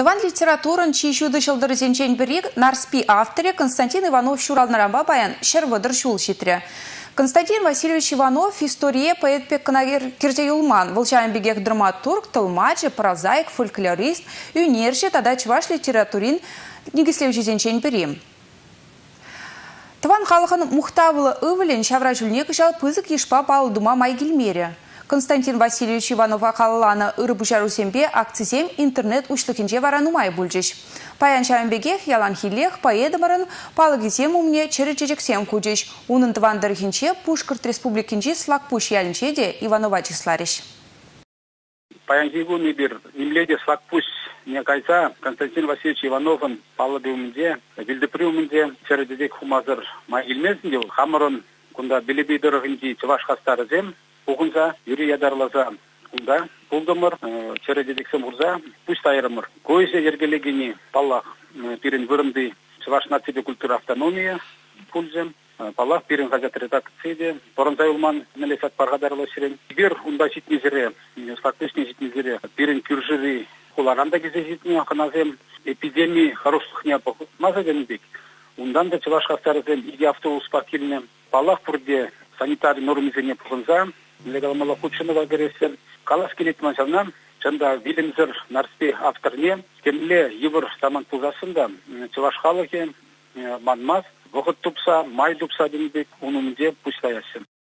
Тыван литературын чийшуды шылдыр зенчен бірік Нарспи авторе Константин Иванов шуралнарамба баян шервыдыр шул шитре. Константин Васильевич Иванов история поэт пекканагер кирте юлман, волчаем бегек драматург, толмачы, прозаик, фольклорист, юнерши, тада чуваш литературин негислевчи зенчен бірім. Тыван халықын мұқтавылы ывылен шавра жүліне кышал пызык ешпа палудыма майгелмере. Константин Васильевич Иванов ақалыланы ұрыбышар усембе акцизем интернет ушлыкинже варанумай бүлжеш. Паян шайынбегех ялан хилех поэдымырын палыгизем умне черечечексем кудеш. Унын тывандырхинче Пушкарт республикинче слакпуш ялінче де Иванова числариш. Паян хигуны бир немледе слакпуш не кайса Константин Васильевич Ивановын палыдымынде, билдіпрюмынде черечечек хумазыр майгелмесінде хамырын кунда билебейдырғынде чываш хастары зем. Оғынса, юри ядарлаза, кунда, пулдымыр, чередедексем урза, пусть айрымыр. Койсе ергелегені паллах пирен вырымды чываш нацибе культура автономия пульзем, паллах пирен хазят редакцияде, порынзай улман нелесат парғадарлы шерен. Бир унда житмезере, слакпешне житмезере, пирен кюржири хуларанда кезе житме ақыназем, эпидемии хорошлықня мазаденбек. Ундан да чываш хастарызем иде автобус паркирне, паллах пурде санитарий нормизене пұрынза, легалмала худшынова көресен. Калас келет мансавнам, чында Вильямзер Нарспи авторне, кемле евр саман пузасында, чываш халыке, манмаз, вғыт тупса, май тупса денбек, унымде пуштаясын.